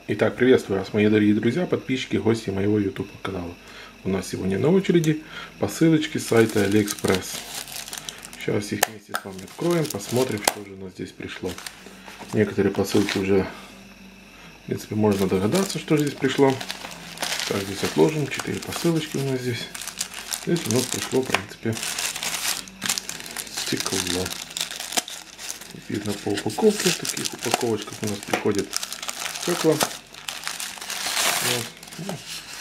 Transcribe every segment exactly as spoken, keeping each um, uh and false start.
Итак, приветствую вас, мои дорогие друзья, подписчики, гости моего YouTube канала. У нас сегодня на очереди посылочки с сайта AliExpress. Сейчас их вместе с вами откроем, посмотрим, что же у нас здесь пришло. Некоторые посылки уже, в принципе, можно догадаться, что же здесь пришло. Так, здесь отложим, четыре посылочки у нас здесь. Здесь у нас пришло, в принципе, стекло. Видно по упаковке, в таких упаковочках у нас приходит стекла. Вот. Ну,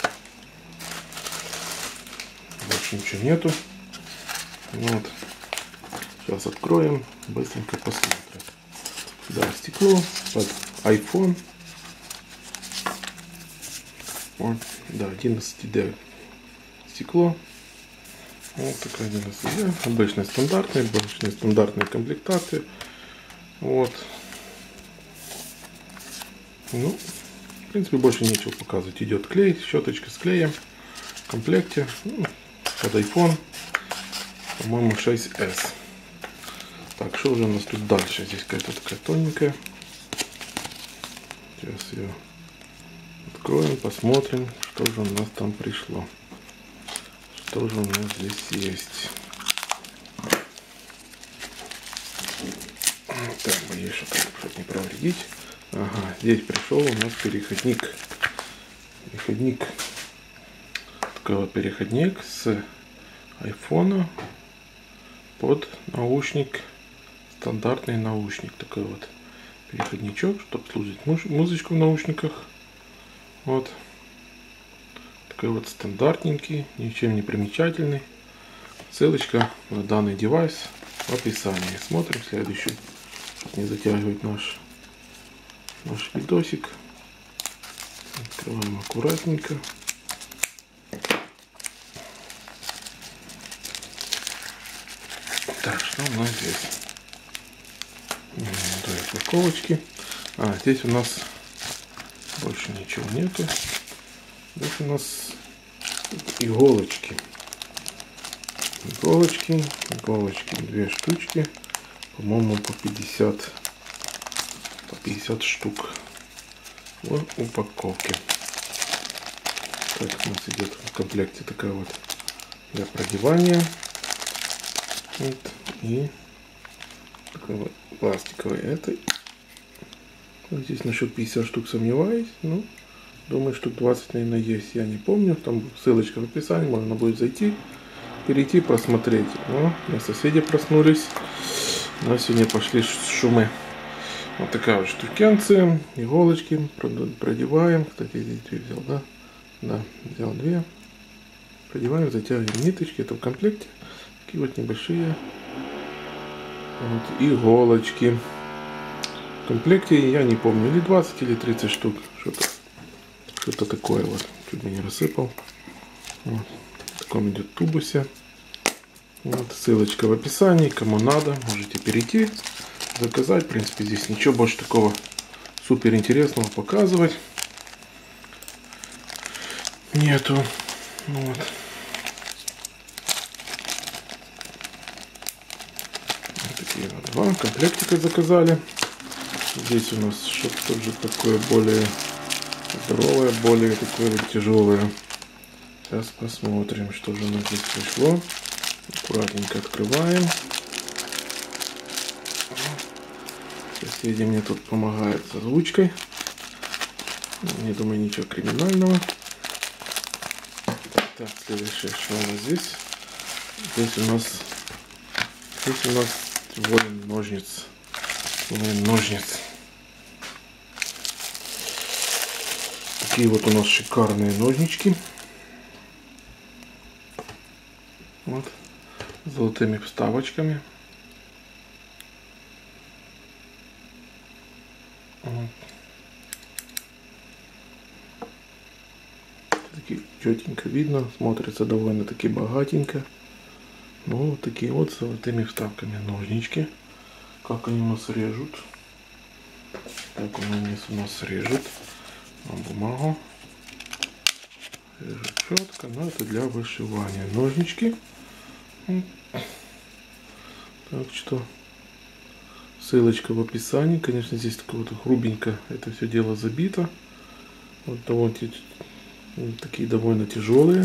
больше ничего нету. Вот. Сейчас откроем, быстренько посмотрим. Да, стекло под iPhone. Вот, да, одиннадцать ди стекло. Вот такая одиннадцать ди. Обычная стандартная, обычная стандартная комплектация. Вот. Ну, в принципе, больше нечего показывать. Идет клей, щеточка с клеем в комплекте. Ну, под iPhone, по-моему, шесть эс. Так, что уже у нас тут дальше? Здесь какая-то такая тоненькая. Сейчас ее откроем, посмотрим, что же у нас там пришло. Что же у нас здесь есть. Так, боюсь, чтобы не повредить. Ага, здесь пришел у нас переходник. Переходник. Такой вот переходник с айфона под наушник. Стандартный наушник. Такой вот переходничок, чтобы слушать музычку в наушниках. Вот. Такой вот стандартненький, ничем не примечательный. Ссылочка на данный девайс в описании. Смотрим следующий. Не затягивать наш, наш видосик. Открываем аккуратненько. Так, что у нас здесь? Две упаковочки. А, здесь у нас больше ничего нету. Здесь у нас иголочки. Иголочки, иголочки, две штучки. По-моему, по пятьдесят, по пятьдесят штук в упаковке. Так у нас идет в комплекте такая вот для продевания. Вот. И такой вот пластиковый. Это здесь насчет пятьдесят штук сомневаюсь. Ну, думаю, штук двадцать, наверное, есть. Я не помню. Там ссылочка в описании. Можно будет зайти, перейти, просмотреть. О, у меня соседи проснулись. У нас сегодня пошли шумы. Вот такая вот штукенция. Иголочки продеваем. Кстати, здесь две взял, да? Да, взял две. Продеваем, затягиваем ниточки. Это в комплекте. Такие вот небольшие вот иголочки. В комплекте, я не помню, или двадцать, или тридцать штук. Что-то что-то такое вот. Чуть бы не рассыпал. Вот. В таком идет тубусе. Вот, ссылочка в описании. Кому надо, можете перейти, заказать. В принципе, здесь ничего больше такого супер интересного показывать нету. Вот. Вот такие вот два комплектика заказали. Здесь у нас что-то же такое более здоровое, более такое вот тяжелое. Сейчас посмотрим, что же у нас здесь пришло. Аккуратненько открываем. Соседи мне тут помогают с озвучкой. Не думаю, ничего криминального. Так, следующее, что у нас здесь? Здесь у нас здесь у нас воин ножниц. Воин ножниц. Такие вот у нас шикарные ножнички. Вот. С золотыми вставочками. Вот. Такие четенько видно, смотрится довольно-таки богатенько. Ну, вот такие вот с золотыми вставками ножнички. Как они у нас режут? Так они у нас режут на бумагу. Режут четко, но это для вышивания. Ножнички. Так что ссылочка в описании. Конечно, здесь такое вот грубенько это все дело забито. Вот довольно, такие довольно тяжелые.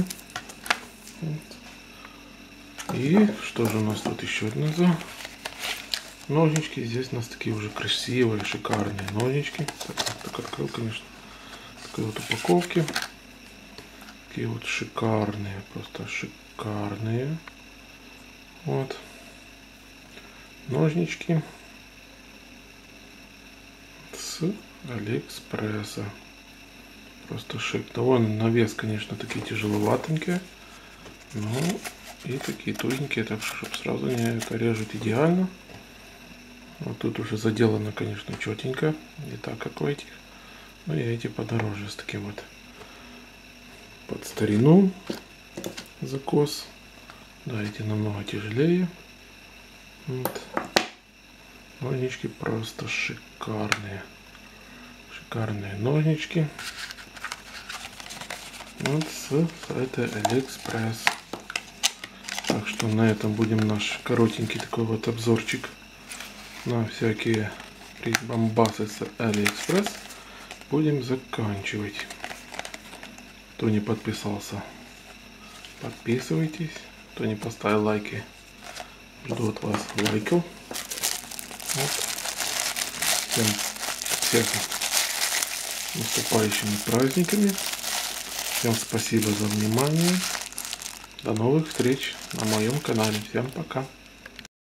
Вот. И что же у нас тут еще внизу? Ножнички. Здесь у нас такие уже красивые, шикарные ножнички. Так, так открыл, конечно. Такой вот упаковки. Такие вот шикарные, просто шикарные. Вот. Ножнички с Алиэкспресса. Просто шик. Довольно на вес, конечно, такие тяжеловатенькие. Ну и такие тоненькие, так что чтобы сразу не это режет идеально. Вот тут уже заделано, конечно, четенько. Не так, как у этих. Ну и эти подороже с таким вот под старину закос. Да, эти намного тяжелее. Вот. Ножнички просто шикарные. Шикарные ножнички. Вот с сайта Алиэкспресс. Так что на этом будем наш коротенький такой вот обзорчик на всякие прибамбасы с Алиэкспресс будем заканчивать. Кто не подписался, подписывайтесь. Кто не поставил лайки, жду от вас лайков. Вот. Всем, всех наступающими праздниками. Всем спасибо за внимание. До новых встреч на моем канале. Всем пока.